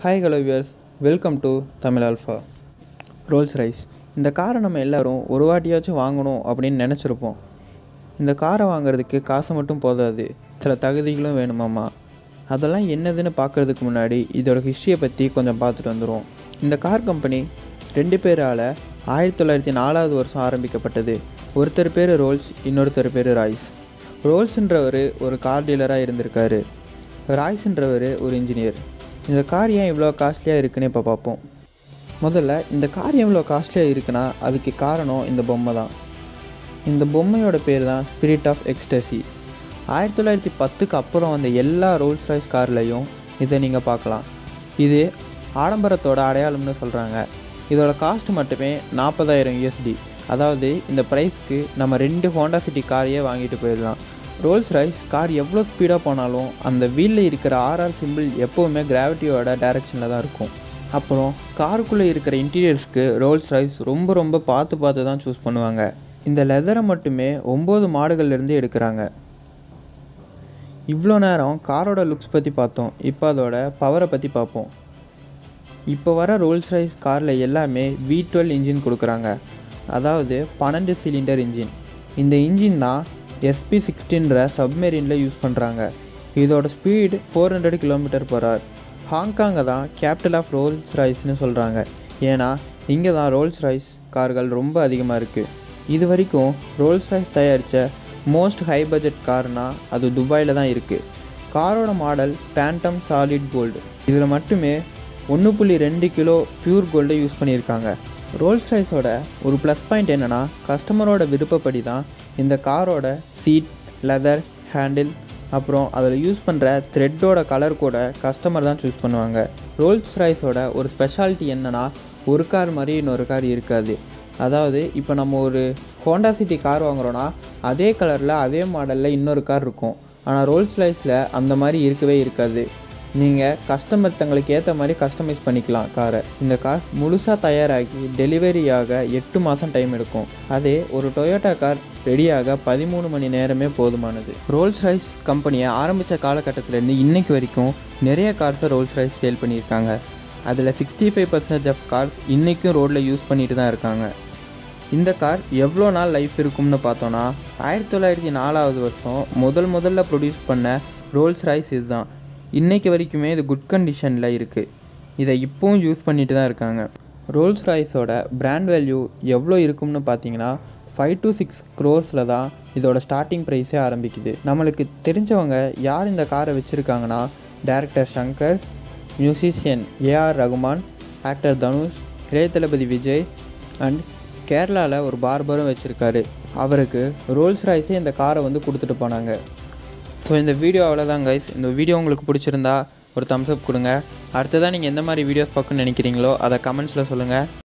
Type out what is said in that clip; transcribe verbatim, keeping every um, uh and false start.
Hi hello viewers, welcome to Tamil Alpha. Rolls Royce. இந்த காரை நம்ம எல்லாரும் ஒரு வாட்டியாச்சும் வாங்கணும் அப்படின்னு நினச்சிருப்போம். இந்த காரை வாங்குறதுக்கு காசு மட்டும் போதாது, சில தகுதிகளும் வேணுமாம்மா. அதெல்லாம் என்னதுன்னு பார்க்குறதுக்கு முன்னாடி இதோட ஹிஸ்ட்ரியை பற்றி கொஞ்சம் பார்த்துட்டு வந்துடுவோம். இந்த கார் கம்பெனி ரெண்டு பேரால் ஆயிரத்தி தொள்ளாயிரத்தி நாலாவது வருஷம் ஆரம்பிக்கப்பட்டது. ஒருத்தர் பேர் ரோல்ஸ், இன்னொருத்தர் பேர் ராய்ஸ். ரோல்ஸுன்றவர் ஒரு கார் டீலராக இருந்திருக்காரு. ராய்ஸுன்றவர் ஒரு இன்ஜினியர். இந்த கார் ஏன் இவ்வளோ காஸ்ட்லியாக இருக்குன்னு இப்போ பார்ப்போம். முதல்ல இந்த கார் எவ்வளோ காஸ்ட்லியாக இருக்குன்னா அதுக்கு காரணம் இந்த பொம்மை தான். இந்த பொம்மையோட பேர் தான் ஸ்பிரிட் ஆஃப் எக்ஸ்டசி. ஆயிரத்தி தொள்ளாயிரத்தி பத்துக்கு அப்புறம் வந்த எல்லா ரோல்ஸ் ராய்ஸ் கார்லையும் இதை நீங்கள் பார்க்கலாம். இது ஆடம்பரத்தோட அடையாளம்னு சொல்கிறாங்க. இதோட காஸ்ட் மட்டுமே நாற்பதாயிரம் யூஎஸ்டி. அதாவது இந்த ப்ரைஸ்க்கு நம்ம ரெண்டு ஹோண்டா சிட்டி காரையே வாங்கிட்டு போயிடலாம். ரோல்ஸ் ராய்ஸ் கார் எவ்வளோ ஸ்பீடாக போனாலும் அந்த வீலில் இருக்கிற ஆர்ஆர் சிம்பிள் எப்போவுமே கிராவிட்டியோட டைரெக்ஷனில் தான் இருக்கும். அப்புறம் காருக்குள்ளே இருக்கிற இன்டீரியர்ஸ்க்கு ரோல்ஸ் ராய்ஸ் ரொம்ப ரொம்ப பார்த்து பார்த்து தான் சூஸ் பண்ணுவாங்க. இந்த லெதரை மட்டுமே ஒம்பது மாடுகள்லேருந்து எடுக்கிறாங்க. இவ்வளோ நேரம் காரோட லுக்ஸ் பற்றி பார்த்தோம், இப்போ அதோட பவரை பற்றி பார்ப்போம். இப்போ வர ரோல்ஸ் ராய்ஸ் காரில் எல்லாமே வி டுவெல் இன்ஜின் கொடுக்குறாங்க. அதாவது பன்னெண்டு சிலிண்டர் இன்ஜின். இந்த இன்ஜின் தான் எஸ்பி சிக்ஸ்டீன்ற சப்மெரினில் யூஸ் பண்ணுறாங்க. இதோட speed four hundred kilometre per hour. ஹாங்காங்கை தான் கேபிட்டல் ஆஃப் ரோல்ஸ் ராய்ஸ்னு சொல்கிறாங்க. ஏன்னா இங்கே தான் ரோல்ஸ் ராய்ஸ் கார்கள் ரொம்ப அதிகமாக இருக்குது. இது வரைக்கும் ரோல்ஸ் ராய்ஸ் தயாரித்த மோஸ்ட் ஹை பட்ஜெட் கார்னால் அது துபாயில் தான் இருக்குது. காரோட மாடல் பேண்டம் சாலிட் கோல்டு. இதில் மட்டுமே ஒன்று புள்ளி ரெண்டு கிலோ பியூர் கோல்டை யூஸ் பண்ணியிருக்காங்க. ரோல்ஸ் ராய்ஸோட ஒரு ப்ளஸ் பாயிண்ட் என்னென்னா கஸ்டமரோட விருப்பப்படி தான் இந்த காரோட சீட், லெதர், ஹேண்டில், அப்புறம் அதில் யூஸ் பண்ணுற த்ரெட்டோட கலர் கூட கஸ்டமர் தான் சூஸ் பண்ணுவாங்க. ரோல்ஸ் ராய்ஸோட ஒரு ஸ்பெஷாலிட்டி என்னென்னா ஒரு கார் மாதிரி இன்னொரு கார் இருக்காது. அதாவது இப்போ நம்ம ஒரு ஹோண்டா சிட்டி கார் வாங்குகிறோன்னா அதே கலரில் அதே மாடலில் இன்னொரு கார் இருக்கும். ஆனால் ரோல்ஸ் ராய்ஸில் அந்த மாதிரி இருக்கவே இருக்காது. நீங்கள் கஸ்டமர் தங்களுக்கு ஏற்ற மாதிரி கஸ்டமைஸ் பண்ணிக்கலாம் காரை. இந்த கார் முழுசாக தயாராகி டெலிவரியாக எட்டு மாதம் டைம் எடுக்கும். அதே ஒரு டொயோட்டா கார் ரெடியாக பதிமூணு மணி நேரமே போதுமானது. ரோல்ஸ் ராய்ஸ் கம்பெனியை ஆரம்பித்த காலகட்டத்திலேருந்து இன்றைக்கு வரைக்கும் நிறைய கார்ஸை ரோல்ஸ் ராய்ஸ் சேல் பண்ணியிருக்காங்க. அதில் sixty five percentage of cars இன்றைக்கும் ரோட்டில் யூஸ் பண்ணிட்டு தான் இருக்காங்க. இந்த கார் எவ்வளோ நாள் லைஃப் இருக்கும்னு பார்த்தோன்னா ஆயிரத்தி தொள்ளாயிரத்தி நாலாவது வருஷம் முதல் முதல்ல ப்ரொடியூஸ் பண்ண ரோல்ஸ் ராய்ஸ் இதுதான். இன்றைக்கு வரைக்குமே இது குட் கண்டிஷனில் இருக்குது. இதை இப்போவும் யூஸ் பண்ணிட்டு தான் இருக்காங்க. ரோல்ஸ் ராய்ஸோட பிராண்ட் வேல்யூ எவ்வளோ இருக்கும்னு பார்த்தீங்கன்னா ஃபைவ் டு சிக்ஸ் க்ரோர்ஸில் தான் இதோட ஸ்டார்டிங் ப்ரைஸே ஆரம்பிக்குது. நம்மளுக்கு தெரிஞ்சவங்க யார் இந்த காரை வச்சுருக்காங்கன்னா director Shankar, musician AR Rahman, actor Dhanush, இளைய தளபதி விஜய் அண்ட் கேரளாவில் ஒரு பார்பரும் வச்சுருக்காரு. அவருக்கு ரோல்ஸ் ராய்ஸே இந்த காரை வந்து கொடுத்துட்டு போனாங்க. ஸோ இந்த வீடியோ அவ்வளோதான் கைஸ். இந்த வீடியோ உங்களுக்கு பிடிச்சிருந்தா ஒரு தம்ஸ் அப் கொடுங்க. அடுத்ததான் நீங்கள் எந்த மாதிரி வீடியோஸ் பார்க்கணும்னு நினைக்கிறீங்களோ அதை கமெண்ட்ஸில் சொல்லுங்கள்.